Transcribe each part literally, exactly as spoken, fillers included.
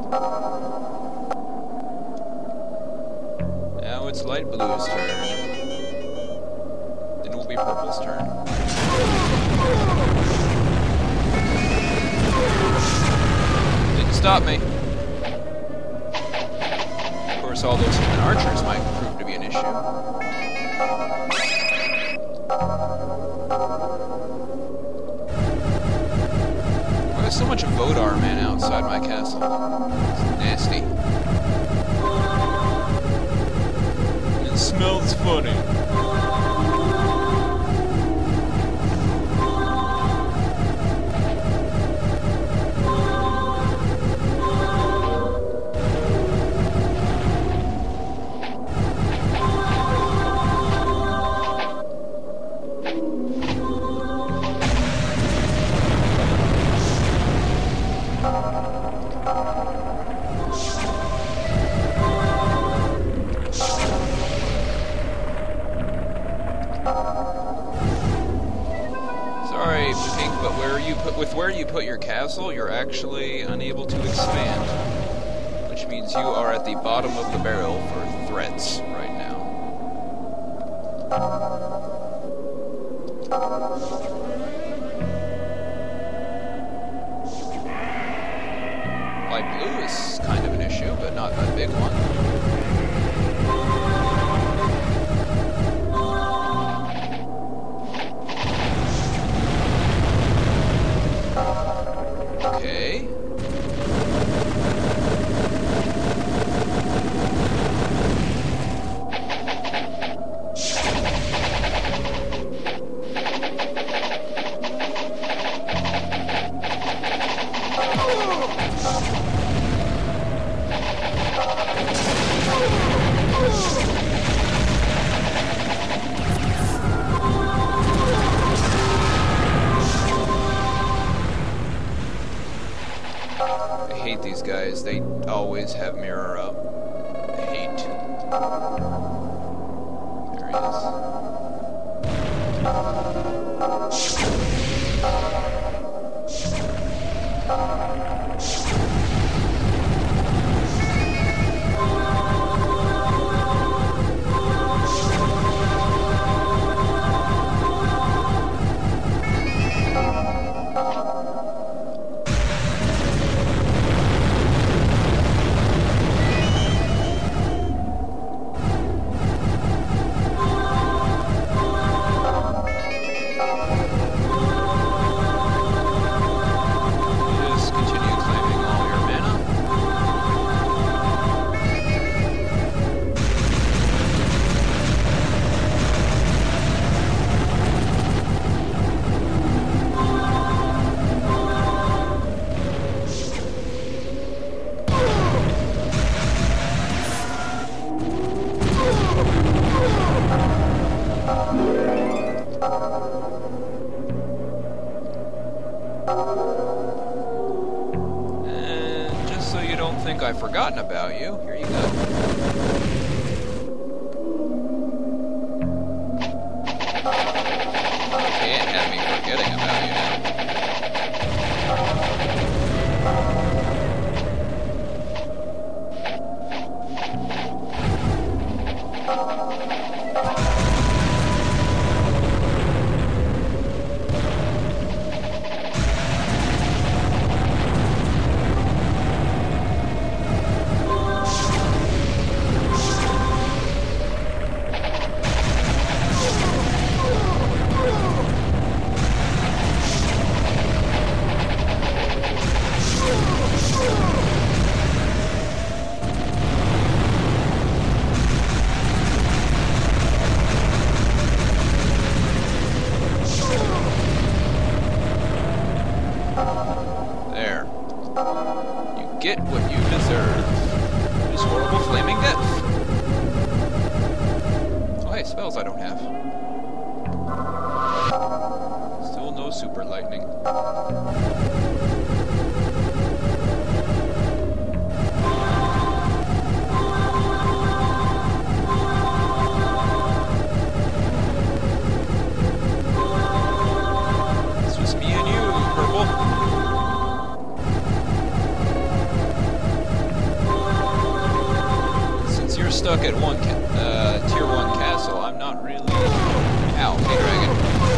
Now it's light blue's turn. Then it will be purple's turn. Didn't stop me. Of course, all those human archers might prove to be an issue. Why is so much Vodar man outside my castle? It's nasty. It smells funny. With where you put your castle, you're actually unable to expand, which means you are at the bottom of the barrel for threats right now. Light blue is kind of an issue, but not a big one. Okay. I hate these guys. They always have mirror up. I hate. There he is. And just so you don't think I've forgotten about you, here you go. You can't have me forgetting about you now. There. You get what you deserve. This horrible flaming death. Oh hey, spells I don't have. Still no super lightning. stuck at one ca uh, tier one castle, I'm not really. Ow, hey dragon.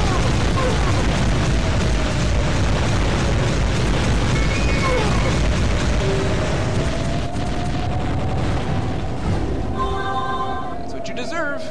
That's what you deserve.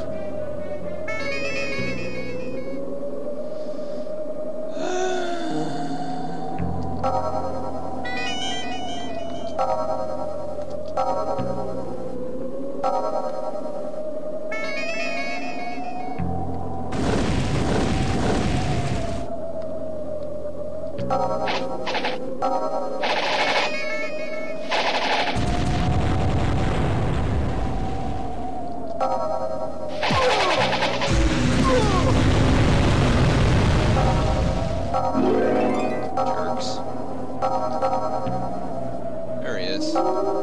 Jerks. There he is.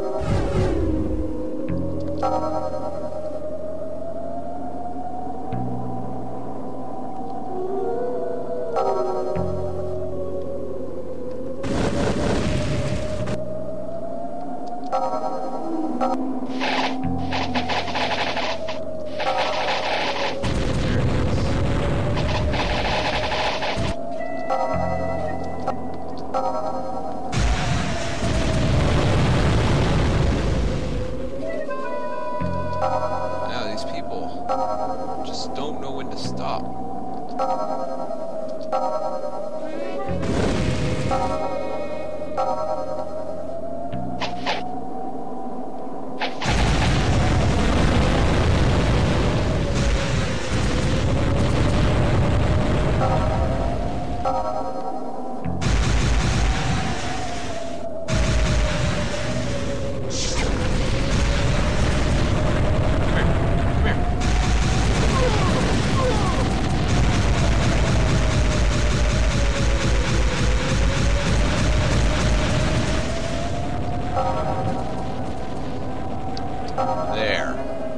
Now these people just don't know when to stop. There.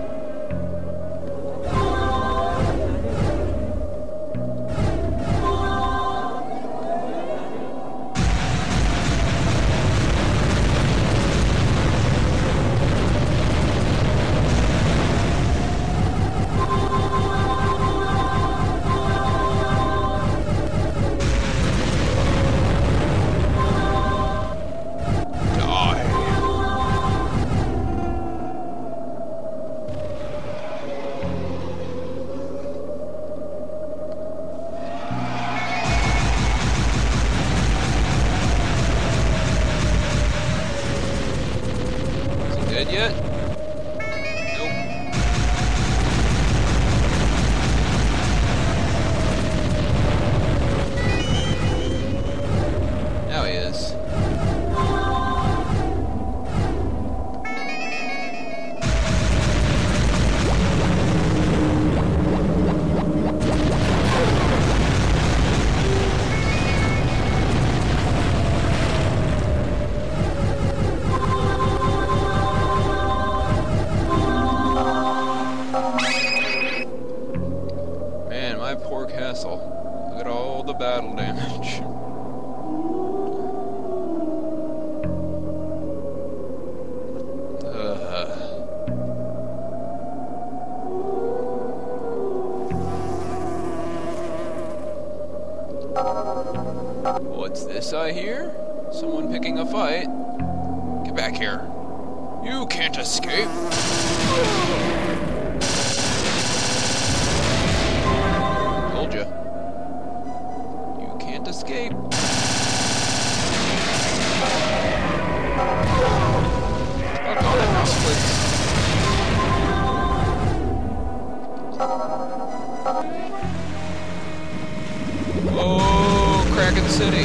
Dead yet? Nope. Now he is. My poor castle. Look at all the battle damage. Uh. What's this I hear? Someone picking a fight. Get back here. You can't escape. Told ya. You can't escape. Fuck all that mouse clicks. Oh, Kraken City.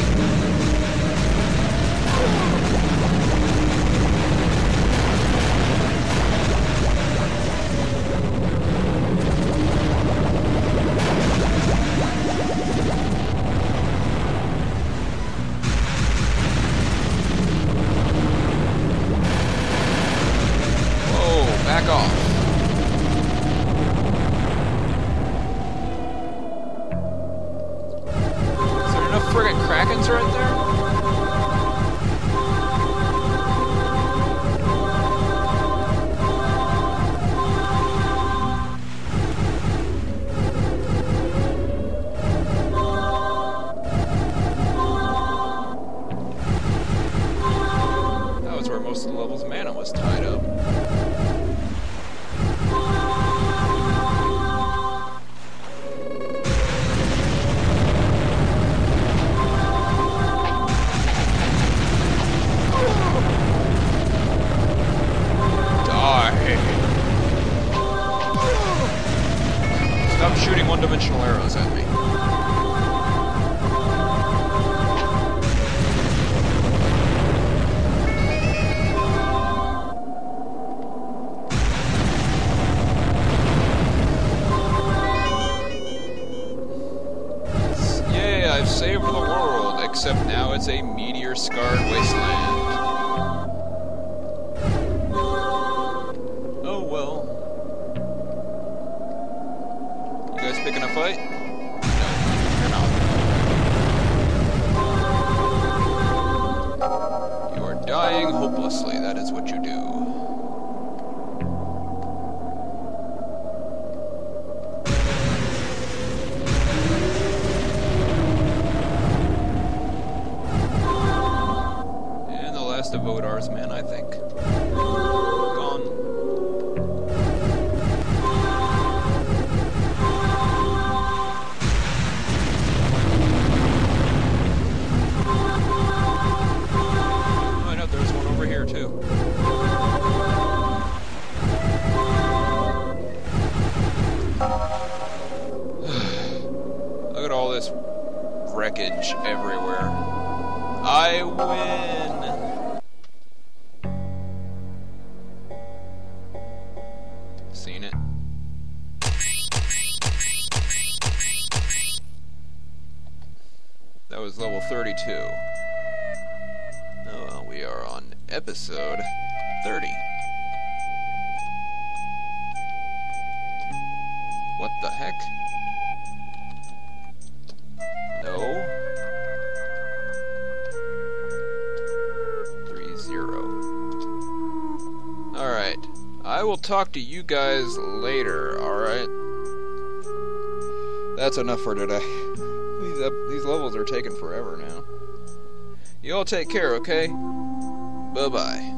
Back off. Is there enough friggin' Krakens right there? most of the level's mana was tied up. Stop shooting one-dimensional arrows at me. Yay, I've saved the world, except now it's a meteor-scarred wasteland. Oh well. You guys picking a fight? No, you're not. You are dying hopelessly, that is what you do. And the last of Vodar's men, I think. Gone. Here too. Look at all this wreckage everywhere. I win! Seen it? That was level thirty-two. Oh, well, we are on episode thirty. What the heck? No. Three zero. Alright. I will talk to you guys later, alright? That's enough for today. These, uh, these levels are taking forever now. You all take care, okay? Bye-bye.